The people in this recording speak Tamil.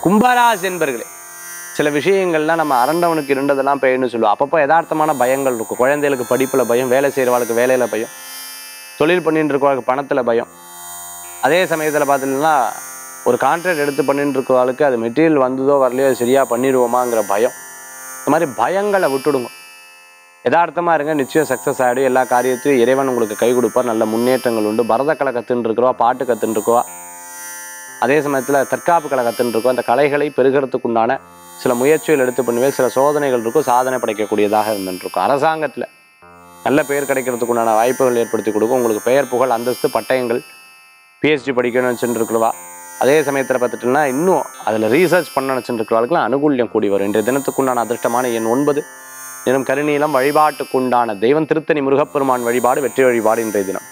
கும்பராசி என்பர்களே, சில விஷயங்கள்லாம் நம்ம அரண்டவனுக்கு இருண்டதெல்லாம் பெயர்னு சொல்லுவோம். அப்பப்போ யதார்த்தமான பயங்கள் இருக்கும். குழந்தைகளுக்கு படிப்பில் பயம், வேலை செய்கிறவாளுக்கு வேலையில் பயம், தொழில் பண்ணிட்டு இருக்கவாளுக்கு பணத்தில் பயம். அதே சமயத்தில் பார்த்தீங்கன்னா ஒரு கான்ட்ராக்ட் எடுத்து பண்ணிட்டு இருக்கவாளுக்கு அது மெட்டீரியல் வந்ததோ வரலையோ அது சரியாக பண்ணிடுவோமாங்கிற பயம். இந்த மாதிரி பயங்களை விட்டுடுங்க. யதார்த்தமாக இருங்க, நிச்சயம் சக்ஸஸ் ஆகிடும். எல்லா காரியத்தையும் இறைவன் உங்களுக்கு கை கொடுப்பார். நல்ல முன்னேற்றங்கள் உண்டு. பரதக்கலை கற்றுன்னு இருக்கிறவா, பாட்டு கற்றுன்னு இருக்கவா, அதே சமயத்தில் தற்காப்பு கலை கற்றுன்னு இருக்கோம். அந்த கலைகளை பெருகிறதுக்கு உண்டான சில முயற்சிகள் எடுத்து பண்ணுவேன். சில சோதனைகள் இருக்கும், சாதனை படைக்கக்கூடியதாக இருந்துருக்கும். அரசாங்கத்தில் நல்ல பெயர் கிடைக்கிறதுக்கு உண்டான வாய்ப்புகள் ஏற்படுத்தி கொடுக்கும். உங்களுக்கு பெயர் புகழ் அந்தஸ்து பட்டயங்கள் பிஹெச்டி படிக்கணும்னு வச்சுருக்கிறவா, அதே சமயத்தில் பார்த்துட்டோம்னா இன்னும் அதில் ரீசர்ச் பண்ண வச்சுருக்கிறவர்களுக்குலாம் அனுகூல்யம் கூடி வரும். இன்றைய தினத்துக்குண்டான அதிர்ஷ்டமான எண் 9, தினம் கருநீலம். வழிபாட்டுக்குண்டான தெய்வம் திருத்தணி முருகப்பெருமான் வழிபாடு வெற்றி வழிபாடு இன்றைய தினம்.